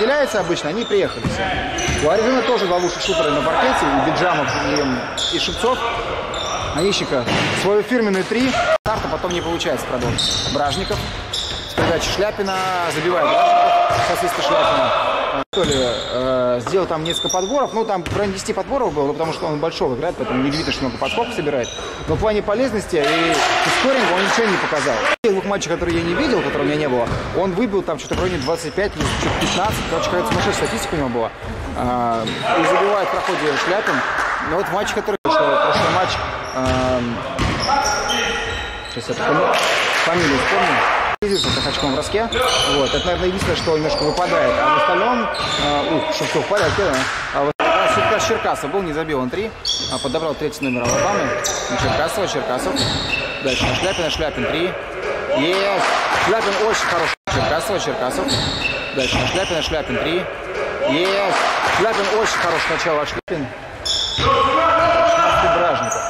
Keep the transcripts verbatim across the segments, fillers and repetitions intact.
стреляются обычно, они приехали все. У Аризоны тоже два лучших шутера на паркете, и Биджамов, и, и Шевцов. Онищенко свою фирменную три, старта потом не получается продолжить. Бражников, с передачи Шляпина, забивает Бражников, со свиста Шляпина. То ли, э, сделал там несколько подборов, ну там в районе десяти подборов было, потому что он большого играет, поэтому не видно, что много подскоков собирает. Но в плане полезности и скоринга он ничего не показал. В двух матчах, которые я не видел, которых у меня не было, он выбил там что-то в районе двадцати пяти, пятнадцати, короче, какая-то сумасшедшая статистика у него была. А, и забивает в проходе Шляпин. Но вот в матче, который что прошлый матч, а, сейчас я помню, фамилию вспомню. С очком в броске. Вот. Это, наверное, единственное, что немножко выпадает. А в остальном, э, ух, Шевцов в порядке, да? А вот все-таки Черкасов был, не забил он три. А подобрал третий номер Алабамы. Черкасова, Черкасов. Дальше на Шляпина, Шляпин три. Есть! Шляпин очень хороший. Черкасова, Черкасов. Дальше на Шляпина, Шляпин три. Есть! Шляпин очень хороший начало, а Шляпин. Бражников.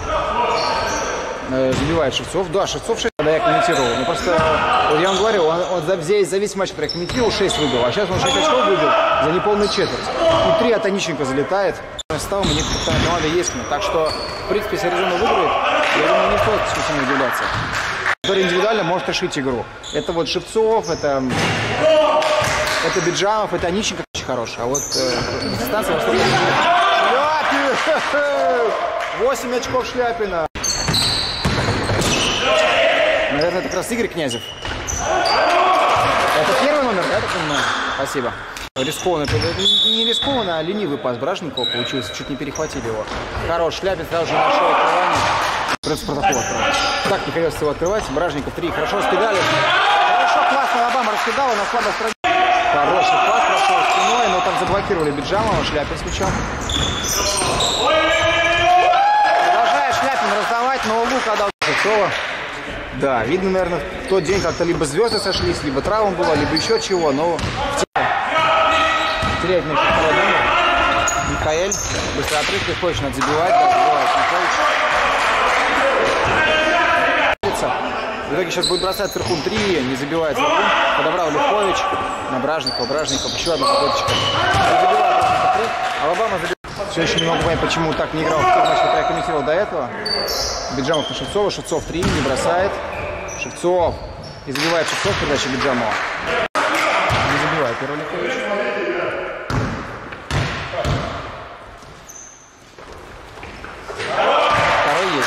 Забивает Шевцов. Да, Шевцов шесть, когда я комментировал. Ну просто, вот я вам говорю, он, он за, за весь матч, который я комментировал, шесть выбил. А сейчас он шесть очков выбил за неполную четверть. И три от Онищенко залетает. Ставом мне команда есть. Так что, в принципе, если Аризона выиграет, я думаю, не стоит смысла удивляться. Который индивидуально может решить игру. Это вот Шевцов, это, это Биджамов, это Онищенко очень хороший. А вот э, дистанция... Шляпин! восемь очков Шляпина. Наверное, это как раз Игорь Князев. Это первый номер, да, так понимаю? Спасибо. Рискованный, не рискованный, а ленивый пас Бражникова получился. Чуть не перехватили его. Хорош, Шляпин сразу же нашел открывание. Придется протокол открывать. Так не придется его открывать. Бражников три. Хорошо раскидали. Хорошо, классно Алабама раскидала на слабой стороне. Хороший пас прошел спиной, но там заблокировали Биджамова. Шляпин с мячом. Продолжает Шляпин раздавать, но лук отдал Шевцова. Да, видно, наверное, в тот день как-то либо звезды сошлись, либо травма была, либо еще чего, но теряет мяч второй номер. Михаэль, быстро отрыв, Лихович надо забивать, да, забивает Михаэль. В итоге сейчас будет бросать Циркун три, не забивает Циркун. Подобрал Лихович на Бражникова, Бражников, еще одна попыточка. Забивает Бражников три, Алабама забивает. Все еще не могу понять, почему так не играл в том матче, который я комментировал до этого. Биджамов на Шевцова, Шевцов три, не бросает. Шевцов. И забивает Шевцов передача Биджамова. Не забивает первый Лихович. Второй есть.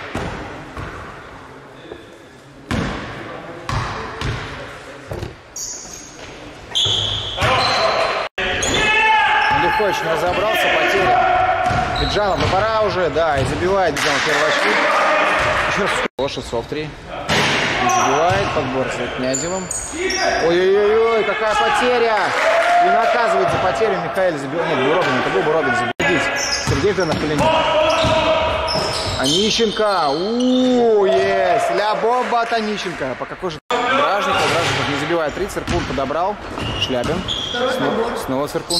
Лихович не разобрался, потеря. Биджамов, ну пора уже, да, и забивает Биджамов первый очки. Еще раз Шевцов три. И забивает, подбор с Князевым. Ой-ой-ой, какая потеря! И наказывает за потерю Михаэль забивает. Нет, Буробин, это был Буробин забивает. Сергей Федорович Калинин. Онищенко, ууу, есть! Ля бомба от Онищенко. По какой же Бражников, Бражников не забивает три, Циркун подобрал. Шляпин. Снова, снова Циркун.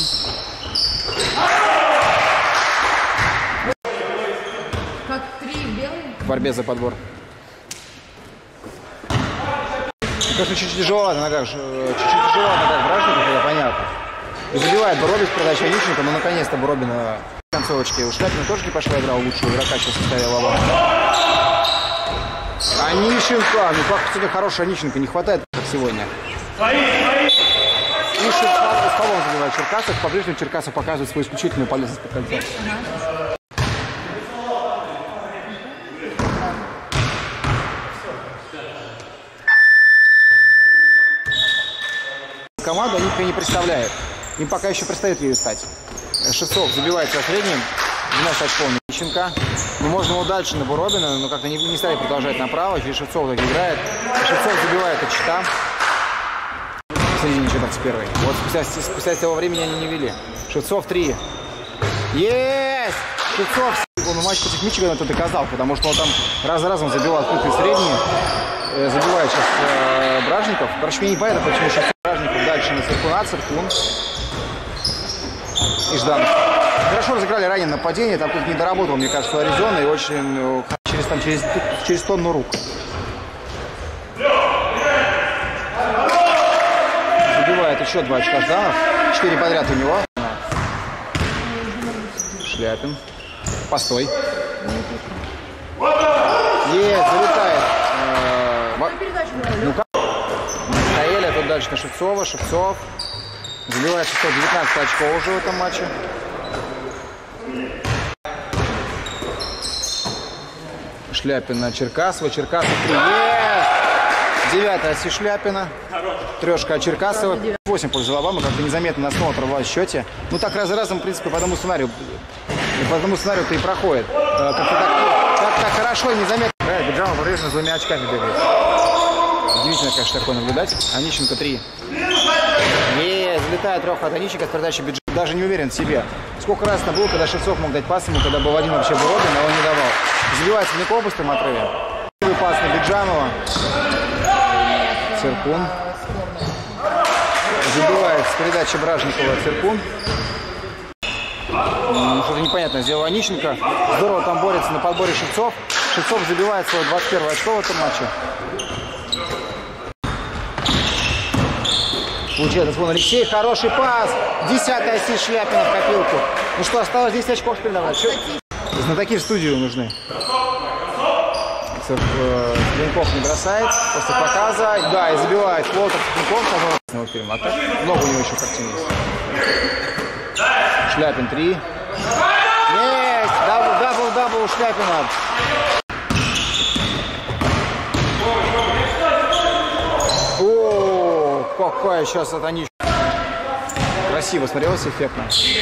В борьбе за подбор. Конечно, чуть-чуть тяжело на ногах, чуть-чуть тяжело на ногах Бражников, это понятно. И забивает Боробин с продачи Онищенко, но наконец-то Боробина в концовочке. У Шляпина тоже не пошла игра, лучшего игрока сейчас составила Алабама. Онищенко, ну как сегодня хороший Онищенко, не хватает как сегодня. И Шевцов с полом забивает Черкасов, по-прежнему Черкасов показывает свою исключительную полезность под концом. Команду они не представляют. Им пока еще предстоит ее стать. Шевцов забивает со средним. двенадцать очков на Онищенко. Ну, можно его дальше на Буробина, но как-то не, не стали продолжать направо. Через Шевцов так играет. Шевцов забивает от щита. В середине четверть первой. Вот спустя, спустя того времени они не вели. Шевцов три. Есть! Шевцов. Он в матче против Мичигана это доказал, потому что он там раз за разом забивал открытые средние. Забивает сейчас э, Бражников. Короче, мне не понятно, почему сейчас Бражников дальше на Циркуна, Циркун и Жданов. Хорошо разыграли ранее нападение, там тут не доработал, мне кажется, Аризона, и очень через, там, через, через тонну рук. Забивает еще два очка Жданов. Четыре подряд у него. Шляпин. Постой. Есть, залетает. Ну как? Михаэля, тут дальше на Шевцова. Шевцов. Забивает Шевцов девятнадцать очков уже в этом матче. Шляпин на Черкасова. Черкасов три. Девятая оси Шляпина. Трешка от Черкасова. восемь пользу Алабамы. Как-то незаметно на снова оторвалась в счете. Ну так раз за разом, в принципе, по одному сценарию. По одному сценарию-то и проходит. Как-то так, как так хорошо и незаметно. Биджамов по-прежнему с двумя очками бегает. Удивительно, конечно, такое наблюдать. Онищенко три. Не, залетает треха от Онищенко с передачи Биджамов. Даже не уверен в себе. Сколько раз это было, когда Шевцов мог дать пас ему, когда был один вообще Боробин, а он не давал. Забивает Смирняков в быстром отрыве. Первый пас на Биджамова. Циркун. Забивает с передачи Бражникова Циркун. Что-то непонятно сделал Онищенко. Здорово там борется на подборе Шевцов. Шевцов забивает свое двадцать первое очко в этом матче. Получает звон Алексей. Хороший пас. Десятая оси Шляпина в копилку. Ну что, осталось десять очков передавать. Знатоки в студию нужны. Цыпленков не бросает. После показа. Да, и забивает Флотов. Цыпленков. А так много у него еще картин есть. Шляпин три. Есть! Дабл-дабл у Шляпина. О, какая сейчас это они. Красиво смотрелось, эффектно.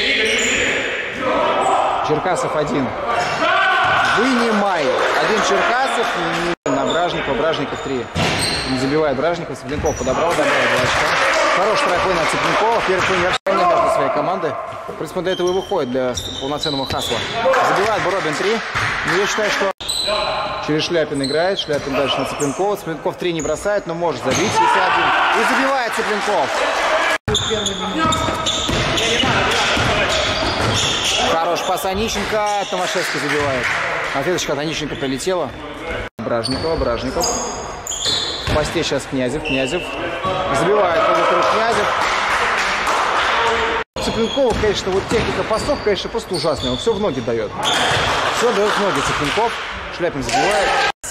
Черкасов один. Вынимай. Один Черкасов на Бражникова. Бражников три. Не забивает Бражников. Цыпленков подобрал, добавил два очка. Хороший тройной на Цыпленкова. Первый плей не между своей команды. В принципе, до этого и выходит для полноценного хасла. Забивает Боробин три. Но я считаю, что через Шляпин играет. Шляпин дальше на Цыпленкова. Цыпленков три не бросает, но может забить. Если один. И забивает Цыпленков. Хорош пас Онищенко. Томашевский забивает. Ответочка от Онищенко прилетела. Бражникова. Бражников. В посте сейчас Князев. Князев. Забивает полутору Князев. Цыпленков, конечно, вот техника пасов, конечно, просто ужасная. Он все в ноги дает. Все дает в ноги Цыпленков. Шляпин забивает.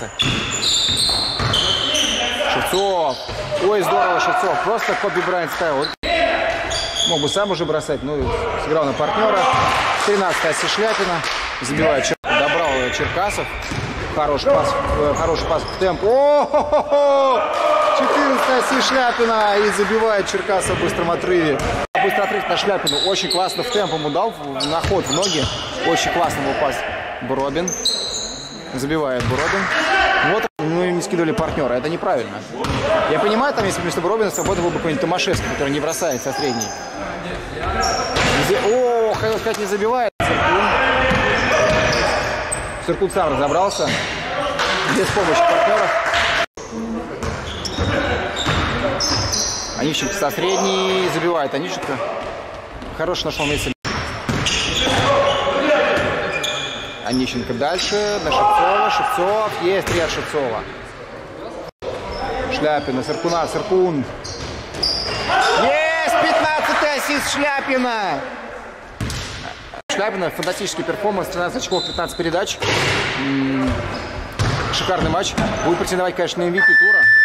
Шевцов. Ой, здорово, Шевцов. Просто Коби Брайант ставил. Мог бы сам уже бросать, но сыграл на партнера. тринадцатая оси Шляпина. Забивает Черкасов. Добрал Черкасов. Хороший пас, хороший пас в темп. О-хо-хо-хо! четырнадцатая оси Шляпина. И забивает Черкасов в быстром отрыве. Быстрый отрыв на Шляпину. Очень классно в темп ему дал. На ход в ноги. Очень классно был пас. Боробин. Забивает Боробин. Вот, ну и не скидывали партнера. Это неправильно. Я понимаю, там, если вместо Боробина свободно был бы какой-нибудь Томашевский, который не бросает со средней. О, хотел сказать, не забивает. Циркун. Циркун сам разобрался. Без помощи партнеров. Онищенко со средней. Забивает Онищенко. Хороший нашел место. Онищенко дальше. На Шевцова. Шевцов. Есть три от Шевцова. Шляпина. Циркуна. Циркун. Есть! пятнадцатая ассист Шляпина. Шляпина. Фантастический перформанс. тринадцать очков, пятнадцать передач. Шикарный матч. Будет претендовать, конечно, на эм ви пи тура.